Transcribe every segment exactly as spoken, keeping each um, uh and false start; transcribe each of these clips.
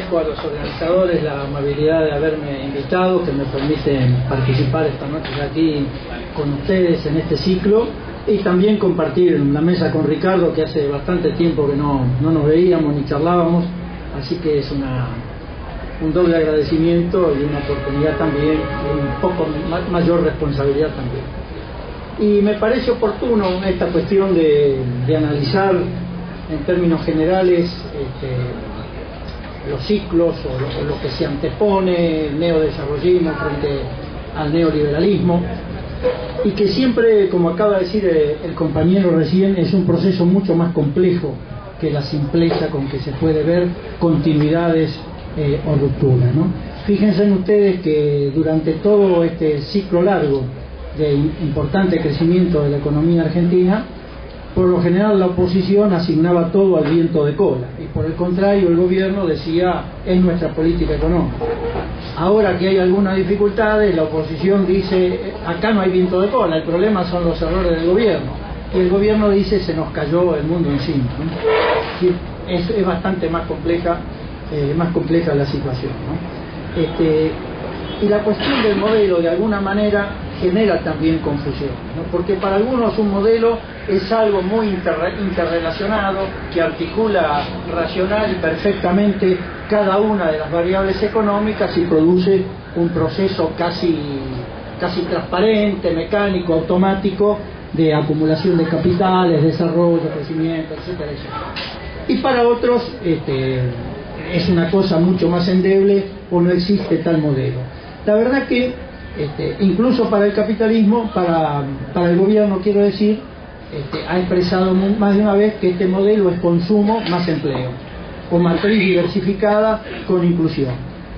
agradezco a los organizadores la amabilidad de haberme invitado, que me permiten participar esta noche aquí con ustedes en este ciclo, y también compartir la mesa con Ricardo, que hace bastante tiempo que no, no nos veíamos ni charlábamos, así que es una, un doble agradecimiento y una oportunidad también, y un poco ma mayor responsabilidad también. Y me parece oportuno esta cuestión de, de analizar en términos generales este, los ciclos o lo, o lo que se antepone, el neodesarrollismo frente al neoliberalismo, y que siempre, como acaba de decir el compañero recién, es un proceso mucho más complejo que la simpleza con que se puede ver continuidades eh, o rupturas, ¿no? Fíjense en ustedes que durante todo este ciclo largo de importante crecimiento de la economía argentina, por lo general la oposición asignaba todo al viento de cola, y por el contrario el gobierno decía es nuestra política económica. Ahora que hay algunas dificultades, la oposición dice acá no hay viento de cola, el problema son los errores del gobierno, y el gobierno dice se nos cayó el mundo encima, ¿no? Es, es bastante más compleja, eh, más compleja la situación, ¿no? Este, y la cuestión del modelo de alguna manera genera también confusión, ¿no? Porque para algunos un modelo es algo muy interre interrelacionado, que articula racional y perfectamente cada una de las variables económicas y produce un proceso casi, casi transparente, mecánico, automático de acumulación de capitales, desarrollo, crecimiento, etcétera, etcétera. Y para otros este, es una cosa mucho más endeble o no existe tal modelo. La verdad que este, incluso para el capitalismo, para, para el gobierno quiero decir, este, ha expresado más de una vez que este modelo es consumo más empleo, o matriz diversificada con inclusión.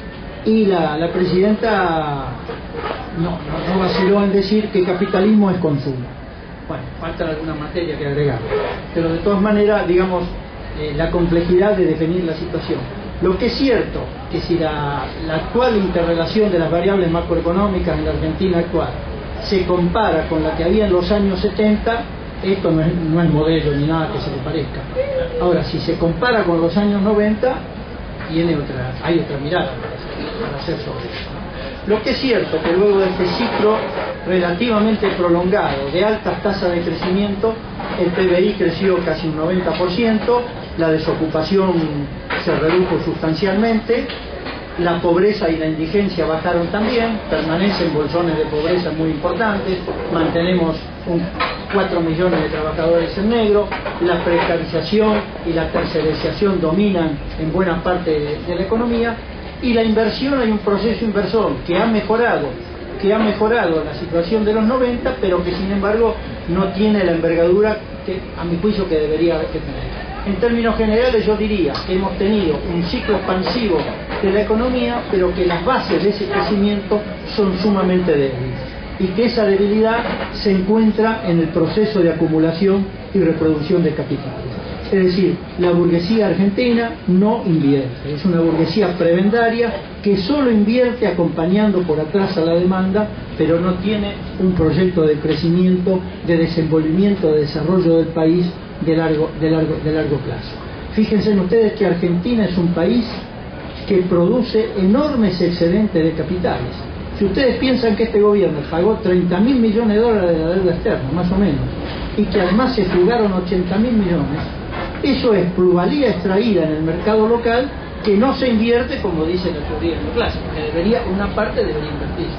Y la, la presidenta no, no, no vaciló en decir que capitalismo es consumo. Bueno, falta alguna materia que agregar, pero de todas maneras, digamos, eh, la complejidad de definir la situación. Lo que es cierto, que si la, la actual interrelación de las variables macroeconómicas en la Argentina actual se compara con la que había en los años setenta, esto no es, no es modelo ni nada que se le parezca. Ahora, si se compara con los años noventa, tiene otra, hay otra mirada para hacer sobre eso. Lo que es cierto que luego de este ciclo relativamente prolongado de altas tasas de crecimiento, el P B I creció casi un noventa por ciento, la desocupación se redujo sustancialmente, la pobreza y la indigencia bajaron también, permanecen bolsones de pobreza muy importantes, mantenemos un cuatro millones de trabajadores en negro, la precarización y la tercerización dominan en buena parte de, de la economía, y la inversión, hay un proceso inversor que ha mejorado, que ha mejorado la situación de los noventa, pero que sin embargo no tiene la envergadura que a mi juicio que debería que tener. En términos generales yo diría que hemos tenido un ciclo expansivo de la economía, pero que las bases de ese crecimiento son sumamente débiles, y que esa debilidad se encuentra en el proceso de acumulación y reproducción de capitales. Es decir, la burguesía argentina no invierte, es una burguesía prebendaria que solo invierte acompañando por atrás a la demanda, pero no tiene un proyecto de crecimiento, de desenvolvimiento, de desarrollo del país de largo, de largo, de largo plazo. Fíjense en ustedes que Argentina es un país que produce enormes excedentes de capitales. Si ustedes piensan que este gobierno pagó treinta mil millones de dólares de la deuda externa, más o menos, y que además se fugaron ochenta mil millones, eso es plusvalía extraída en el mercado local que no se invierte, como dice la teoría neoclásica, que debería, una parte debería invertirse.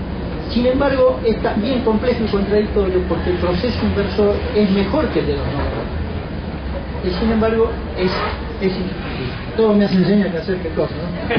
Sin embargo, es también complejo y contradictorio porque el proceso inversor es mejor que el de los noventa. Y sin embargo, es, es todo me hace enseña que hacer qué cosa,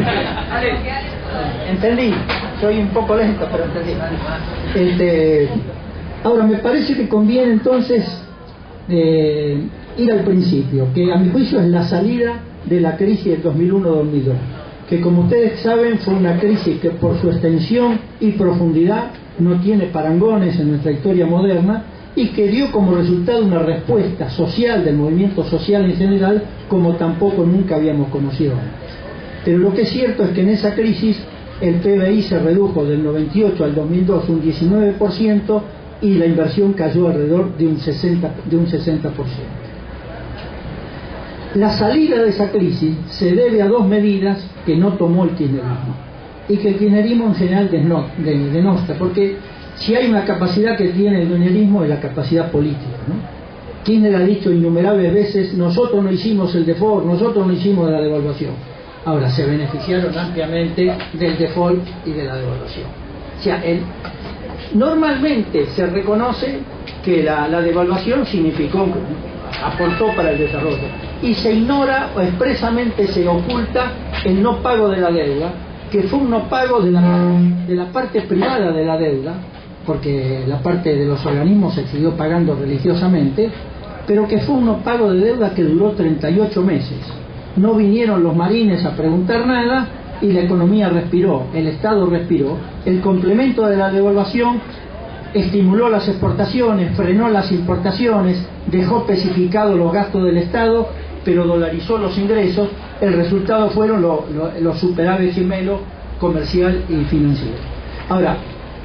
¿no? Entendí, soy un poco lento, pero entendí. Este, ahora, me parece que conviene entonces eh, ir al principio, que a mi juicio es la salida de la crisis del dos mil uno dos mil dos, que como ustedes saben fue una crisis que por su extensión y profundidad no tiene parangones en nuestra historia moderna, y que dio como resultado una respuesta social del movimiento social en general como tampoco nunca habíamos conocido antes. Pero lo que es cierto es que en esa crisis el P B I se redujo del noventa y ocho al dos mil dos un diecinueve por ciento y la inversión cayó alrededor de un sesenta por ciento. La salida de esa crisis se debe a dos medidas que no tomó el kirchnerismo y que el kirchnerismo en general denosta, porque si hay una capacidad que tiene el kirchnerismo es la capacidad política, ¿no? Kirchner ha dicho innumerables veces: nosotros no hicimos el default, nosotros no hicimos la devaluación. Ahora, se beneficiaron ampliamente del default y de la devaluación. O sea, el, normalmente se reconoce que la, la devaluación significó, aportó para el desarrollo, y se ignora o expresamente se oculta el no pago de la deuda, que fue un no pago de la, de la parte privada de la deuda, porque la parte de los organismos se siguió pagando religiosamente, pero que fue un no pago de deuda que duró treinta y ocho meses. No vinieron los marines a preguntar nada y la economía respiró, el Estado respiró. El complemento de la devaluación estimuló las exportaciones, frenó las importaciones, dejó especificados los gastos del Estado, pero dolarizó los ingresos. El resultado fueron los lo, lo superávit gemelos comercial y financiero. Ahora,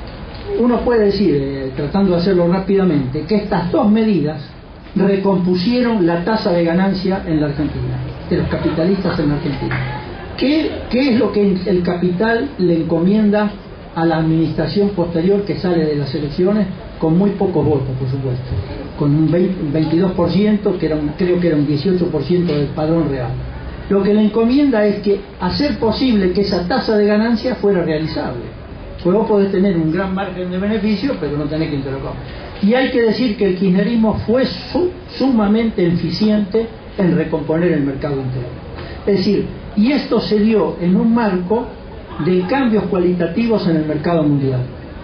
uno puede decir, eh, tratando de hacerlo rápidamente, que estas dos medidas recompusieron la tasa de ganancia en la Argentina, de los capitalistas en la Argentina. ¿Qué, qué es lo que el capital le encomienda a la administración posterior que sale de las elecciones? Con muy pocos votos, por supuesto, con un veintidós por ciento, que era un, creo que era un dieciocho por ciento del padrón real. Lo que le encomienda es que hacer posible que esa tasa de ganancia fuera realizable. Pues vos podés tener un gran margen de beneficio, pero no tenés que interrogar. Y hay que decir que el kirchnerismo fue su, sumamente eficiente en recomponer el mercado interno. Es decir, y esto se dio en un marco de cambios cualitativos en el mercado mundial.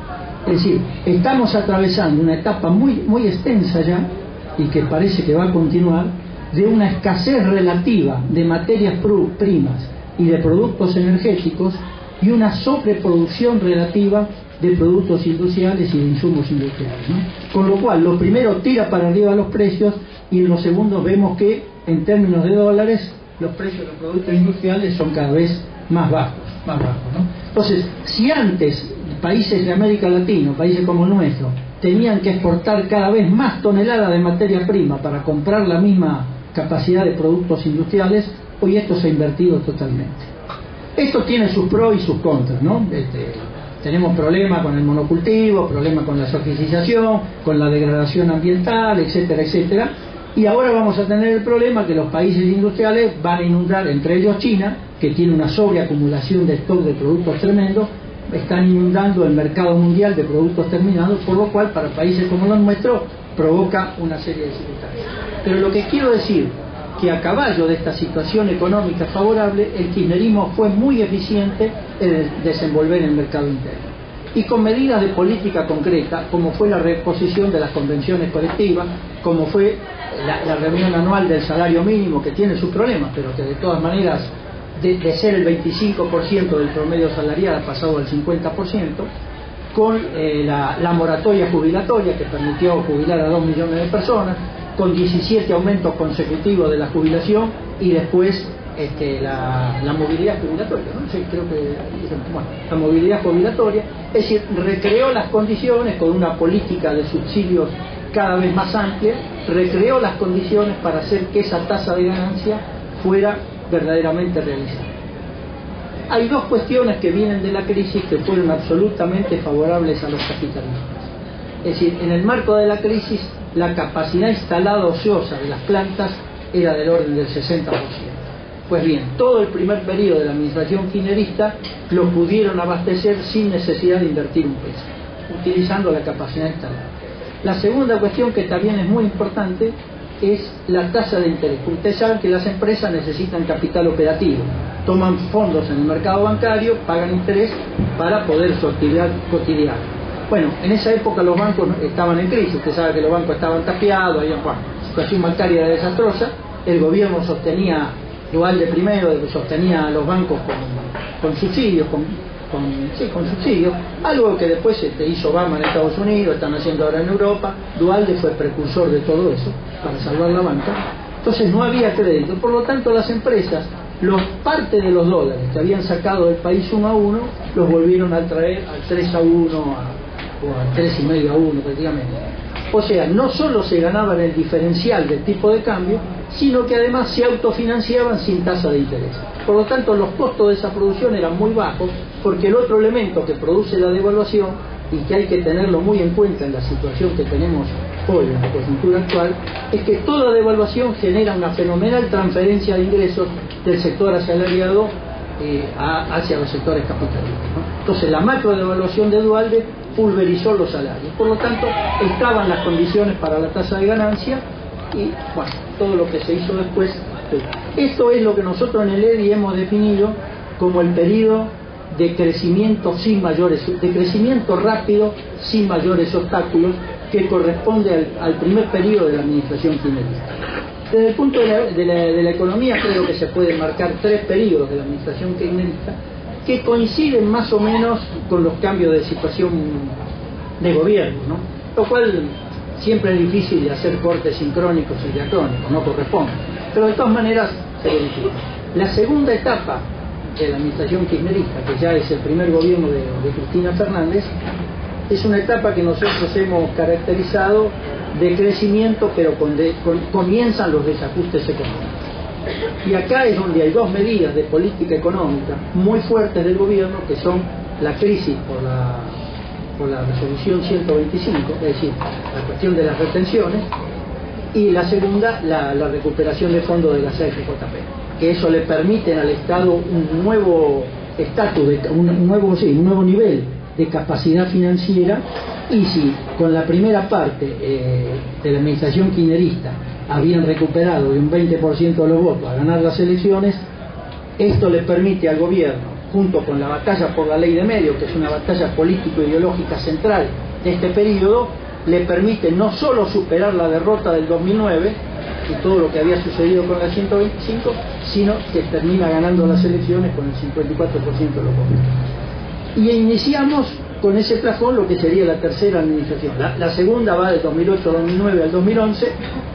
Es decir, estamos atravesando una etapa muy, muy extensa ya, y que parece que va a continuar, de una escasez relativa de materias primas y de productos energéticos, y una sobreproducción relativa de productos industriales y de insumos industriales, ¿no? Con lo cual, lo primero tira para arriba los precios, y en lo segundo vemos que, en términos de dólares, los precios de los productos industriales son cada vez más bajos, más bajos, ¿no? Entonces, si antes países de América Latina, países como el nuestro, tenían que exportar cada vez más toneladas de materia prima para comprar la misma capacidad de productos industriales, hoy esto se ha invertido totalmente. Esto tiene sus pros y sus contras, ¿no? Este, tenemos problemas con el monocultivo, problemas con la sofisticación, con la degradación ambiental, etcétera, etcétera. Y ahora vamos a tener el problema que los países industriales van a inundar, entre ellos China, que tiene una sobreacumulación de stock de productos tremendos, están inundando el mercado mundial de productos terminados, por lo cual para países como los nuestros provoca una serie de circunstancias. Pero lo que quiero decir, que a caballo de esta situación económica favorable, el kirchnerismo fue muy eficiente en desenvolver el mercado interno. Y con medidas de política concreta, como fue la reposición de las convenciones colectivas, como fue la, la reunión anual del salario mínimo, que tiene sus problemas, pero que de todas maneras, de, de ser el veinticinco por ciento del promedio salarial ha pasado al cincuenta por ciento, con eh, la, la moratoria jubilatoria, que permitió jubilar a dos millones de personas, con diecisiete aumentos consecutivos de la jubilación, y después este, la, la movilidad jubilatoria, ¿no? Sí, creo que, bueno, la movilidad jubilatoria, es decir, recreó las condiciones con una política de subsidios cada vez más amplia, recreó las condiciones para hacer que esa tasa de ganancia fuera verdaderamente realizada. Hay dos cuestiones que vienen de la crisis que fueron absolutamente favorables a los capitalistas. Es decir, en el marco de la crisis, la capacidad instalada ociosa de las plantas era del orden del sesenta por ciento. Pues bien, todo el primer periodo de la administración kirchnerista lo pudieron abastecer sin necesidad de invertir un peso, utilizando la capacidad instalada. La segunda cuestión, que también es muy importante, es la tasa de interés. Ustedes saben que las empresas necesitan capital operativo, toman fondos en el mercado bancario, pagan interés para poder su actividad cotidiana. Bueno, en esa época los bancos estaban en crisis, usted sabe que los bancos estaban tapiados, había, bueno, la situación bancaria era desastrosa, el gobierno sostenía, igual de primero, sostenía a los bancos con, con subsidios, con, con, sí, con subsidios, algo que después este, hizo Obama en Estados Unidos, están haciendo ahora en Europa. Duhalde fue precursor de todo eso, para salvar la banca. Entonces no había crédito, por lo tanto las empresas, los parte de los dólares que habían sacado del país uno a uno, los volvieron a traer al tres a uno, a, o al tres y medio a uno prácticamente. O sea, no solo se ganaban el diferencial del tipo de cambio, sino que además se autofinanciaban sin tasa de interés. Por lo tanto, los costos de esa producción eran muy bajos, porque el otro elemento que produce la devaluación, y que hay que tenerlo muy en cuenta en la situación que tenemos hoy, en la coyuntura actual, es que toda devaluación genera una fenomenal transferencia de ingresos del sector asalariado eh, a, hacia los sectores capitalistas, ¿no? Entonces, la macro devaluación de Duhalde pulverizó los salarios. Por lo tanto, estaban las condiciones para la tasa de ganancia y, bueno, todo lo que se hizo después. Esto es lo que nosotros en el E D I hemos definido como el periodo de crecimiento sin mayores, de crecimiento rápido sin mayores obstáculos, que corresponde al, al primer periodo de la administración kirchnerista. Desde el punto de la, de, la, de la economía, creo que se pueden marcar tres periodos de la administración kirchnerista que coinciden más o menos con los cambios de situación de gobierno, ¿no? Lo cual siempre es difícil de hacer cortes sincrónicos y diacrónicos, no corresponde, pero de todas maneras se verifica. La segunda etapa de la administración kirchnerista, que ya es el primer gobierno de, de Cristina Fernández, es una etapa que nosotros hemos caracterizado de crecimiento, pero con de, con, comienzan los desajustes económicos. Y acá es donde hay dos medidas de política económica muy fuertes del gobierno, que son la crisis por la, por la resolución ciento veinticinco, es decir, la cuestión de las retenciones, y la segunda, la, la recuperación de fondos de la C F J P, que eso le permite al Estado un nuevo estatus, un, un, nuevo, sí, un nuevo nivel de capacidad financiera. Y si con la primera parte eh, de la administración kirchnerista habían recuperado de un veinte por ciento de los votos a ganar las elecciones, esto le permite al gobierno, junto con la batalla por la ley de medios, que es una batalla político-ideológica central de este periodo, le permite no solo superar la derrota del dos mil nueve y todo lo que había sucedido con la ciento veinticinco, sino que termina ganando las elecciones con el cincuenta y cuatro por ciento de los votos. Y iniciamos con ese plafón lo que sería la tercera administración. La, la segunda va del dos mil ocho, dos mil nueve al dos mil once,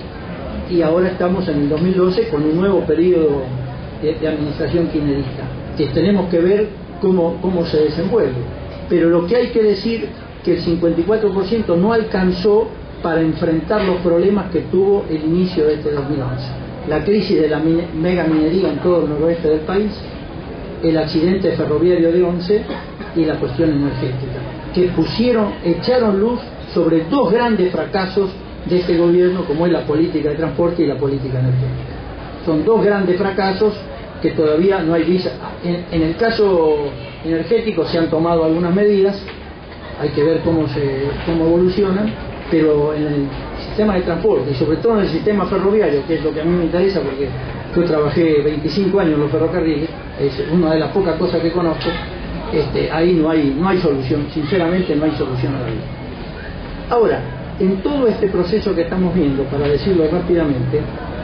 y ahora estamos en el dos mil doce con un nuevo periodo de, de administración kirchnerista, que tenemos que ver cómo, cómo se desenvuelve. Pero lo que hay que decir que el cincuenta y cuatro por ciento no alcanzó para enfrentar los problemas que tuvo el inicio de este dos mil once. La crisis de la mine, mega minería en todo el noroeste del país, el accidente ferroviario de Once y la cuestión energética, que pusieron, echaron luz sobre dos grandes fracasos de este gobierno, como es la política de transporte y la política energética. Son dos grandes fracasos que todavía no hay visa. En, en el caso energético se han tomado algunas medidas, hay que ver cómo se cómo evolucionan, pero en el sistema de transporte y sobre todo en el sistema ferroviario, que es lo que a mí me interesa, porque yo trabajé veinticinco años en los ferrocarriles, es una de las pocas cosas que conozco. Este, ahí no hay, no hay solución, sinceramente no hay solución a la vida. Ahora, en todo este proceso que estamos viendo, para decirlo rápidamente,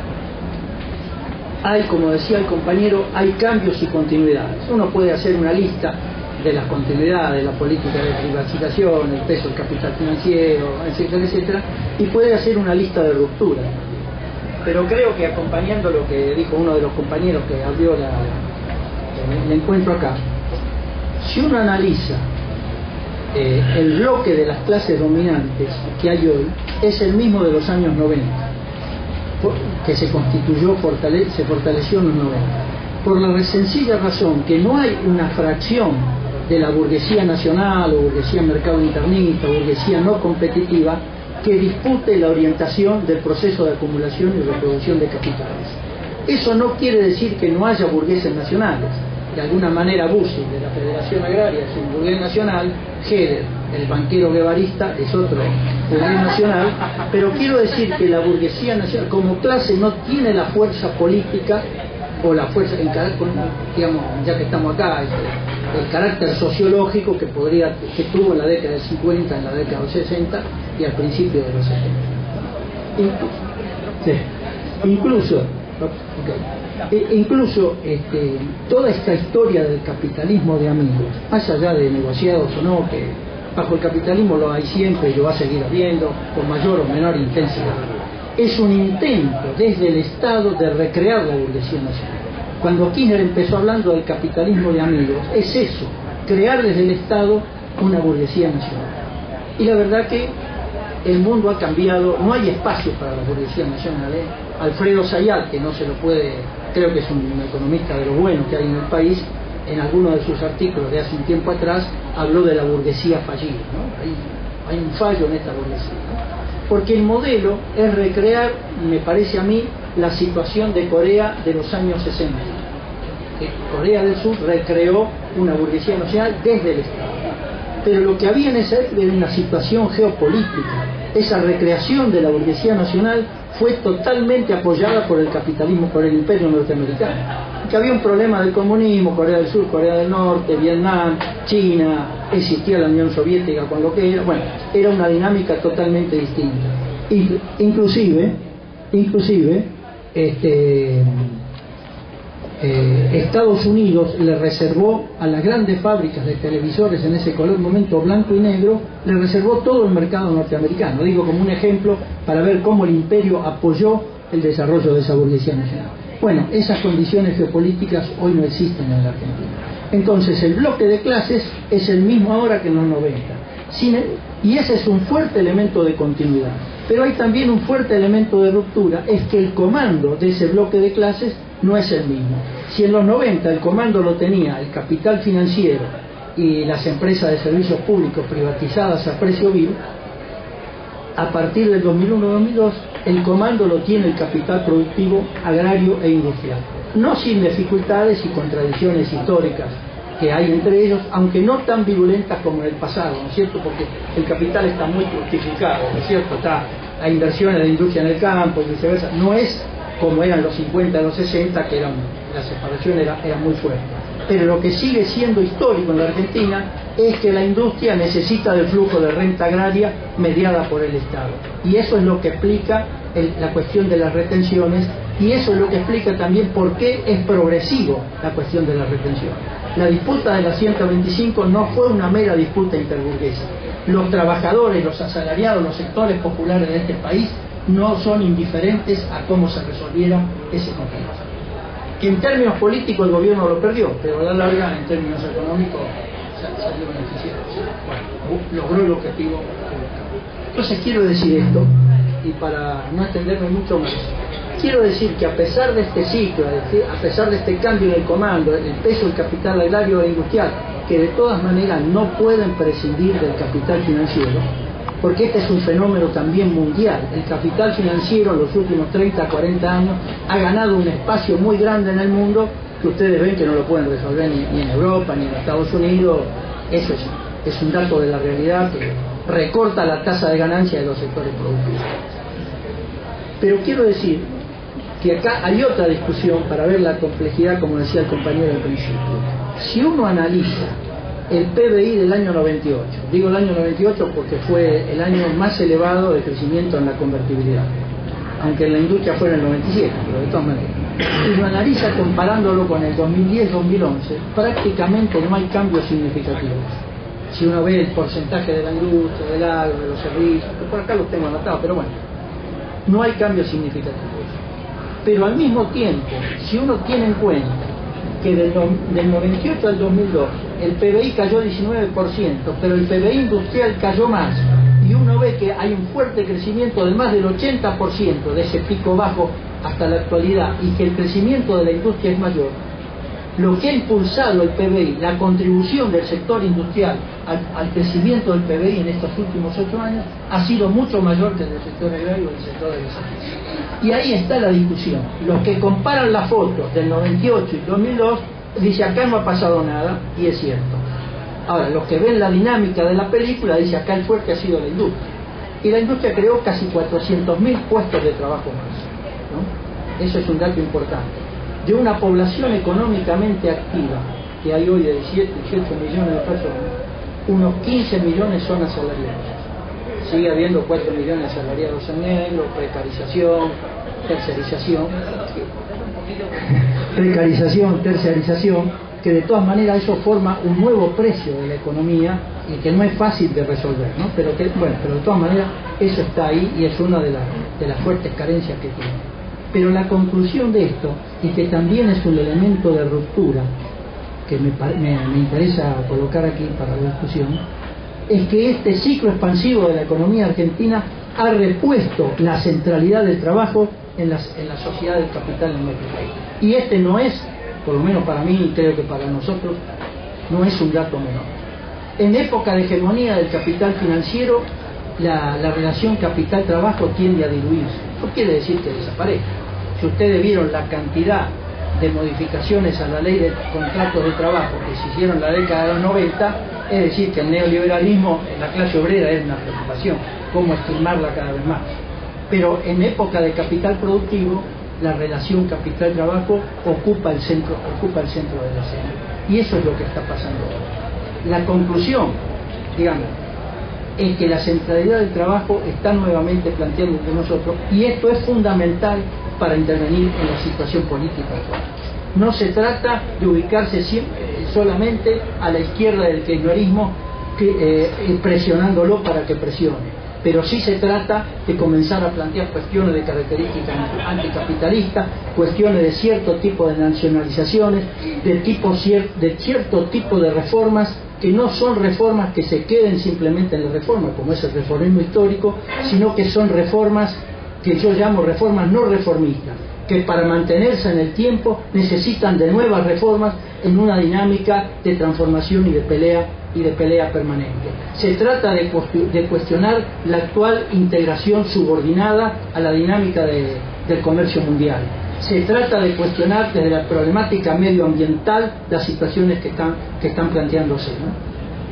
hay, como decía el compañero, hay cambios y continuidades. Uno puede hacer una lista de las continuidades, de la política de privatización, el peso del capital financiero, etcétera, etcétera, y puede hacer una lista de rupturas. Pero creo que acompañando lo que dijo uno de los compañeros que abrió la, el encuentro acá, si uno analiza eh, el bloque de las clases dominantes que hay hoy, es el mismo de los años noventa, que se constituyó, fortale, se fortaleció en los noventa, por la sencilla razón que no hay una fracción de la burguesía nacional o burguesía mercado internista, burguesía no competitiva, que dispute la orientación del proceso de acumulación y reproducción de capitales. Eso no quiere decir que no haya burgueses nacionales. De alguna manera Bussi, de la Federación Agraria, es un burgués nacional, Heder, el banquero guevarista, es otro burgués nacional, pero quiero decir que la burguesía nacional como clase no tiene la fuerza política o la fuerza, en carácter, digamos, ya que estamos acá, el carácter sociológico que podría que tuvo en la década del cincuenta, en la década del sesenta y al principio de los setenta. Incluso, sí, incluso okay. E incluso este, toda esta historia del capitalismo de amigos, más allá de negociados o no, que bajo el capitalismo lo hay siempre y lo va a seguir habiendo con mayor o menor intensidad, es un intento desde el Estado de recrear la burguesía nacional. Cuando Kirchner empezó hablando del capitalismo de amigos, es eso, crear desde el Estado una burguesía nacional. Y la verdad que el mundo ha cambiado, no hay espacio para la burguesía nacional. ¿eh? Alfredo Zayat, que no se lo puede, creo que es un economista de lo bueno que hay en el país, en alguno de sus artículos de hace un tiempo atrás habló de la burguesía fallida, ¿no? hay, hay un fallo en esta burguesía, ¿no? Porque el modelo es recrear, me parece a mí, la situación de Corea de los años sesenta. Que Corea del Sur recreó una burguesía nacional desde el Estado, pero lo que había en esa época era una situación geopolítica. Esa recreación de la burguesía nacional fue totalmente apoyada por el capitalismo, por el imperio norteamericano, que había un problema del comunismo, Corea del Sur, Corea del Norte, Vietnam, China, existía la Unión Soviética con lo que era, bueno, era una dinámica totalmente distinta. Inclusive, inclusive, este, eh, Estados Unidos le reservó a las grandes fábricas de televisores en ese color momento blanco y negro, le reservó todo el mercado norteamericano. Digo como un ejemplo para ver cómo el imperio apoyó el desarrollo de esa burguesía nacional. Bueno, esas condiciones geopolíticas hoy no existen en la Argentina. Entonces el bloque de clases es el mismo ahora que en los noventa. Sin el, y ese es un fuerte elemento de continuidad. Pero hay también un fuerte elemento de ruptura, es que el comando de ese bloque de clases no es el mismo. Si en los noventa el comando lo tenía el capital financiero y las empresas de servicios públicos privatizadas a precio vil, a partir del dos mil uno dos mil dos el comando lo tiene el capital productivo agrario e industrial. No sin dificultades y contradicciones históricas que hay entre ellos, aunque no tan virulentas como en el pasado, ¿no es cierto? Porque el capital está muy justificado, ¿no es cierto? Está la inversión en la industria en el campo y viceversa. No es como eran los cincuenta, los sesenta, que eran, la separación era, era muy fuerte. Pero lo que sigue siendo histórico en la Argentina es que la industria necesita del flujo de renta agraria mediada por el Estado. Y eso es lo que explica el, la cuestión de las retenciones, y eso es lo que explica también por qué es progresivo la cuestión de las retenciones. La disputa de la ciento veinticinco no fue una mera disputa interburguesa. Los trabajadores, los asalariados, los sectores populares de este país no son indiferentes a cómo se resolviera ese conflicto. Que en términos políticos el gobierno lo perdió, pero a la larga, en términos económicos, salió beneficiado. Bueno, logró el objetivo. Entonces quiero decir esto, y para no extenderme mucho más, quiero decir que a pesar de este ciclo, a pesar de este cambio en el comando, el peso del capital agrario e industrial, que de todas maneras no pueden prescindir del capital financiero, porque este es un fenómeno también mundial. El capital financiero en los últimos treinta, cuarenta años ha ganado un espacio muy grande en el mundo, que ustedes ven que no lo pueden resolver ni, ni en Europa, ni en Estados Unidos. Eso es, es un dato de la realidad que recorta la tasa de ganancia de los sectores productivos. Pero quiero decir que acá hay otra discusión para ver la complejidad, como decía el compañero al principio. Si uno analiza el P B I del año noventa y ocho, digo el año noventa y ocho porque fue el año más elevado de crecimiento en la convertibilidad, aunque en la industria fue en el noventa y siete, pero de todas maneras, y lo analiza comparándolo con el dos mil diez dos mil once, prácticamente no hay cambios significativos. Si uno ve el porcentaje de la industria, del agro, de los servicios, que por acá los tengo anotados, pero bueno, no hay cambios significativos. Pero al mismo tiempo, si uno tiene en cuenta que del, del noventa y ocho al dos mil dos el P B I cayó diecinueve por ciento, pero el P B I industrial cayó más, y uno ve que hay un fuerte crecimiento del más del ochenta por ciento de ese pico bajo hasta la actualidad, y que el crecimiento de la industria es mayor, lo que ha impulsado el P B I, la contribución del sector industrial al, al crecimiento del P B I en estos últimos ocho años, ha sido mucho mayor que el del sector agrario y el sector de los servicios. Y ahí está la discusión. Los que comparan las fotos del noventa y ocho y dos mil dos dicen acá no ha pasado nada, y es cierto. Ahora, los que ven la dinámica de la película dicen acá el fuerte ha sido la industria. Y la industria creó casi cuatrocientos mil puestos de trabajo más, ¿no? Eso es un dato importante. De una población económicamente activa, que hay hoy de diecisiete, dieciocho millones de personas, unos quince millones son asalariados. Sigue habiendo cuatro millones de asalariados en negro, precarización, tercerización, precarización, tercerización, que de todas maneras eso forma un nuevo precio de la economía y que no es fácil de resolver, ¿no? Pero que, bueno, pero de todas maneras eso está ahí y es una de, la, de las fuertes carencias que tiene. Pero la conclusión de esto, y que también es un elemento de ruptura que me, me, me interesa colocar aquí para la discusión, es que este ciclo expansivo de la economía argentina ha repuesto la centralidad del trabajo en, las, en la sociedad del capital en nuestro país. Y este no es, por lo menos para mí y creo que para nosotros, no es un dato menor. En época de hegemonía del capital financiero, la, la relación capital-trabajo tiende a diluirse. No quiere decir que desaparezca. Si ustedes vieron la cantidad de modificaciones a la ley de contratos de trabajo que se hicieron en la década de los noventa, es decir, que el neoliberalismo en la clase obrera es una preocupación, cómo estimarla cada vez más. Pero en época de capital productivo, la relación capital-trabajo ocupa el centro, ocupa el centro de la escena. Y eso es lo que está pasando ahora. La conclusión, digamos, es que la centralidad del trabajo está nuevamente planteando entre nosotros, y esto es fundamental para intervenir en la situación política actual. No se trata de ubicarse siempre, solamente a la izquierda del kirchnerismo, que, eh, presionándolo para que presione, pero sí se trata de comenzar a plantear cuestiones de características anticapitalistas, cuestiones de cierto tipo de nacionalizaciones, de, tipo, de cierto tipo de reformas que no son reformas que se queden simplemente en la reforma, como es el reformismo histórico, sino que son reformas que yo llamo reformas no reformistas, que para mantenerse en el tiempo necesitan de nuevas reformas en una dinámica de transformación y de pelea y de pelea permanente. Se trata de, de cuestionar la actual integración subordinada a la dinámica de, del comercio mundial. Se trata de cuestionar desde la problemática medioambiental las situaciones que están, que están planteándose, ¿no?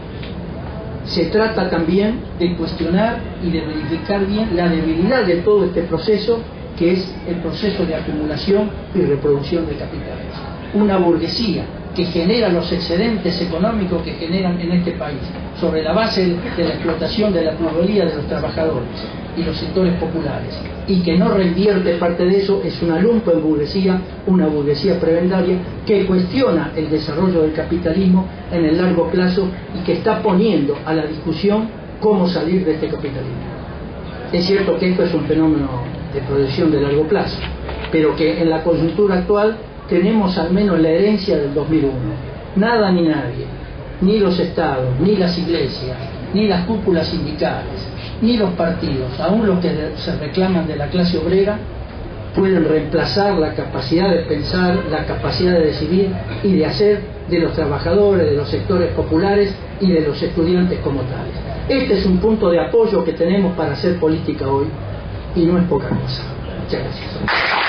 Se trata también de cuestionar y de verificar bien la debilidad de todo este proceso, que es el proceso de acumulación y reproducción de capitales. Una burguesía que genera los excedentes económicos que generan en este país, sobre la base de la explotación de la plusvalía de los trabajadores y los sectores populares, y que no reinvierte parte de eso, es una lumpen burguesía, una burguesía prebendaria que cuestiona el desarrollo del capitalismo en el largo plazo y que está poniendo a la discusión cómo salir de este capitalismo. Es cierto que esto es un fenómeno de producción de largo plazo, pero que en la coyuntura actual tenemos al menos la herencia del dos mil uno. Nada ni nadie, ni los estados, ni las iglesias, ni las cúpulas sindicales, ni los partidos, aún los que se reclaman de la clase obrera, pueden reemplazar la capacidad de pensar, la capacidad de decidir y de hacer de los trabajadores, de los sectores populares y de los estudiantes como tales. Este es un punto de apoyo que tenemos para hacer política hoy, y no es poca cosa. Muchas gracias.